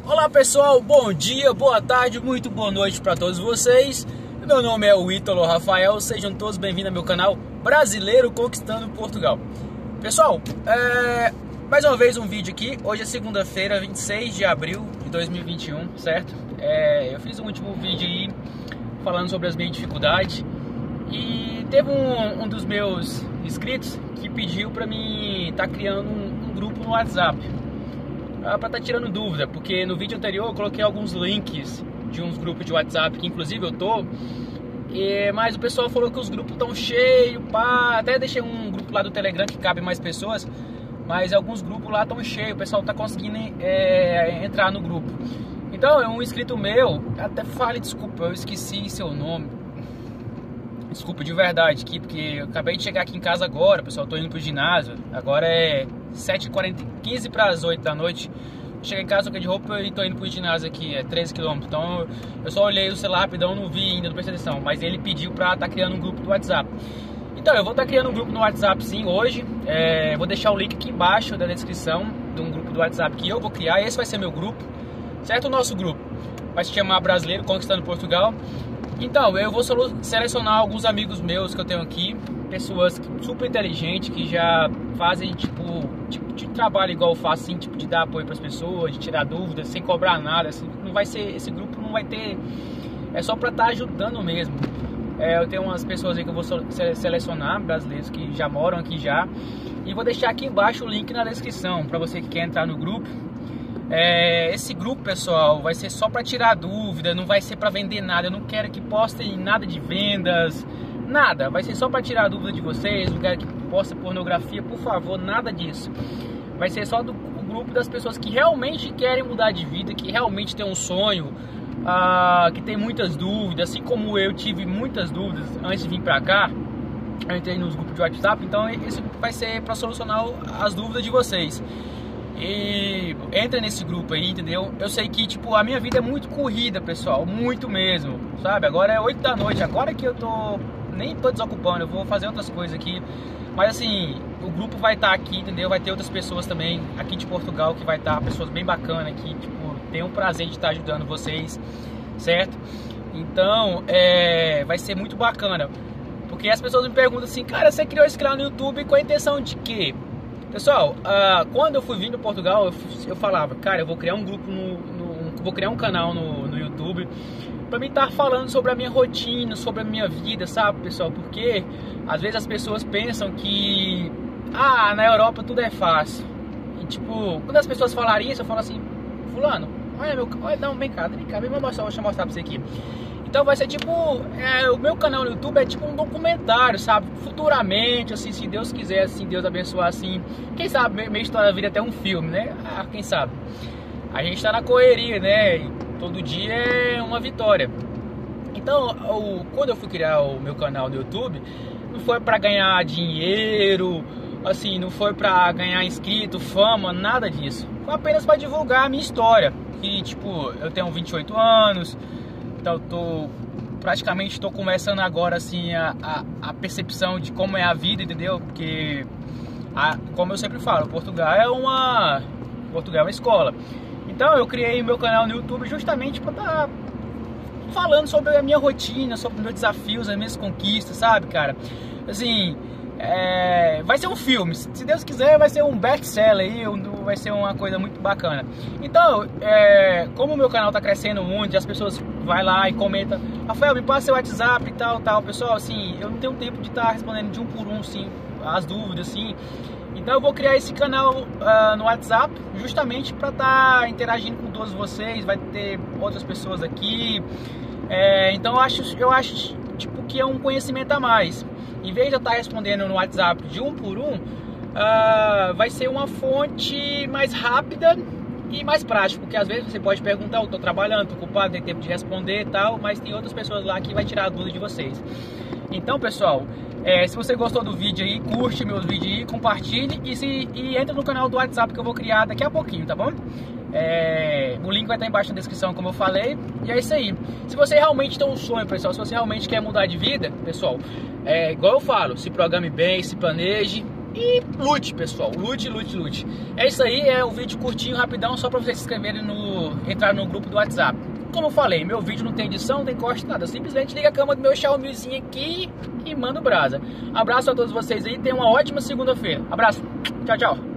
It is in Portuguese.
Olá pessoal, bom dia, boa tarde, muito boa noite para todos vocês. Meu nome é o Ítalo Rafael, sejam todos bem-vindos ao meu canal Brasileiro Conquistando Portugal. Pessoal, mais uma vez um vídeo aqui. Hoje é segunda-feira, 26 de abril de 2021, certo? Eu fiz um último vídeo aí falando sobre as minhas dificuldades e teve um dos meus inscritos que pediu para mim estar criando um grupo no WhatsApp para estar tirando dúvida, porque no vídeo anterior eu coloquei alguns links de uns grupos de WhatsApp que inclusive eu tô, mas o pessoal falou que os grupos estão cheios, até deixei um grupo lá do Telegram que cabe mais pessoas, mas alguns grupos lá estão cheios, o pessoal tá conseguindo entrar no grupo. Então um inscrito meu, até fale, desculpa, eu esqueci seu nome, desculpa de verdade aqui, porque eu acabei de chegar aqui em casa agora, pessoal, tô indo pro ginásio, agora é 7h40, 15 para as 8 da noite. Cheguei em casa, troquei de roupa e tô indo pro ginásio aqui, é 13 km. Então eu só olhei o celular rapidão, não vi ainda, não prestei atenção. Mas ele pediu pra estar criando um grupo do WhatsApp. Então eu vou estar criando um grupo no WhatsApp sim, hoje. Vou deixar o link aqui embaixo da descrição de um grupo do WhatsApp que eu vou criar. Esse vai ser meu grupo, certo? O nosso grupo vai se chamar Brasileiro Conquistando Portugal. Então eu vou selecionar alguns amigos meus que eu tenho aqui, pessoas super inteligentes que já fazem tipo de trabalho igual eu faço, assim, tipo de dar apoio para as pessoas, de tirar dúvidas sem cobrar nada, assim. Não vai ser, esse grupo não vai ter, é só para estar ajudando mesmo. Eu tenho umas pessoas aí que eu vou selecionar, brasileiros que já moram aqui já, e vou deixar aqui embaixo o link na descrição para você que quer entrar no grupo. Esse grupo, pessoal, vai ser só para tirar dúvida, não vai ser para vender nada. Eu não quero que postem nada de vendas, nada. Vai ser só para tirar dúvida de vocês. Não quero que poste pornografia, por favor, nada disso. Vai ser só o grupo das pessoas que realmente querem mudar de vida, que realmente tem um sonho, que tem muitas dúvidas, assim como eu tive muitas dúvidas antes de vir para cá. Eu entrei nos grupos de WhatsApp, então esse grupo vai ser para solucionar as dúvidas de vocês. E entra nesse grupo aí, entendeu? Eu sei que, tipo, a minha vida é muito corrida, pessoal, muito mesmo, sabe? Agora é 8 da noite, agora que eu nem tô desocupando, eu vou fazer outras coisas aqui. Mas assim, o grupo vai estar aqui, entendeu? Vai ter outras pessoas também aqui de Portugal que vai estar, pessoas bem bacanas que, tipo, tem um prazer de estar ajudando vocês, certo? Então, vai ser muito bacana. Porque as pessoas me perguntam assim, cara, você criou esse canal no YouTube com a intenção de quê? Pessoal, quando eu fui vindo para Portugal, eu falava, cara, eu vou criar um grupo, vou criar um canal no YouTube para mim estar falando sobre a minha rotina, sobre a minha vida, sabe, pessoal? Porque às vezes as pessoas pensam que, na Europa tudo é fácil. E tipo, quando as pessoas falarem isso, eu falo assim, fulano, olha, não, vem cá, vem mostrar, deixa eu mostrar pra você aqui. Então vai ser tipo, o meu canal no YouTube é tipo um documentário, sabe? Futuramente, assim, se Deus quiser, assim, Deus abençoar, assim, quem sabe minha história vira até um filme, né? Quem sabe? A gente tá na correria, né? E todo dia é uma vitória. Então, quando eu fui criar o meu canal no YouTube, não foi pra ganhar dinheiro, assim, não foi pra ganhar inscrito, fama, nada disso. Foi apenas pra divulgar a minha história. E, tipo, eu tenho 28 anos... Então praticamente estou começando agora assim a percepção de como é a vida, entendeu? Porque como eu sempre falo, Portugal é uma escola. Então eu criei meu canal no YouTube justamente para estar falando sobre a minha rotina, sobre os meus desafios, as minhas conquistas, sabe, cara? Assim, vai ser um filme, se Deus quiser vai ser um best-seller aí, vai ser uma coisa muito bacana. Então, como o meu canal tá crescendo muito, as pessoas vai lá e comentam, Rafael, me passa seu WhatsApp e tal, pessoal, assim, eu não tenho tempo de estar respondendo de um por um, assim, as dúvidas, assim. Então eu vou criar esse canal no WhatsApp justamente para estar interagindo com todos vocês, vai ter outras pessoas aqui. Então eu acho tipo que é um conhecimento a mais. Em vez de eu estar respondendo no WhatsApp de um por um, vai ser uma fonte mais rápida e mais prática, porque às vezes você pode perguntar, eu estou trabalhando, estou ocupado, tem tempo de responder e tal, mas tem outras pessoas lá que vai tirar a dúvida de vocês. Então, pessoal, se você gostou do vídeo aí, curte meus vídeos aí, compartilhe e entra no canal do WhatsApp que eu vou criar daqui a pouquinho, tá bom? O link vai estar embaixo na descrição, como eu falei. E é isso aí. Se você realmente tem um sonho, pessoal, se você realmente quer mudar de vida, pessoal, igual eu falo, se programe bem, se planeje, e lute, pessoal, lute. É isso aí, é um vídeo curtinho, rapidão, só para vocês se inscreverem entrar no grupo do WhatsApp. Como eu falei, meu vídeo não tem edição, não tem corte, nada. Simplesmente liga a câmera do meu Xiaomizinho aqui e manda o brasa. Abraço a todos vocês aí, tenham uma ótima segunda-feira. Abraço, tchau.